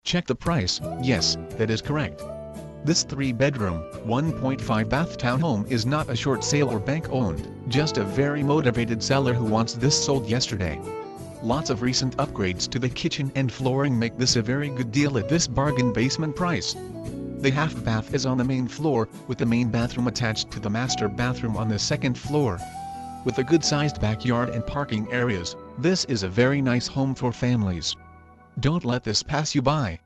Check the price. Yes, that is correct. This 3-bedroom, 1.5 bath townhome is not a short sale or bank owned, just a very motivated seller who wants this sold yesterday. Lots of recent upgrades to the kitchen and flooring make this a very good deal at this bargain basement price. The half bath is on the main floor, with the main bathroom attached to the master bathroom on the second floor. With a good-sized backyard and parking areas, this is a very nice home for families. Don't let this pass you by.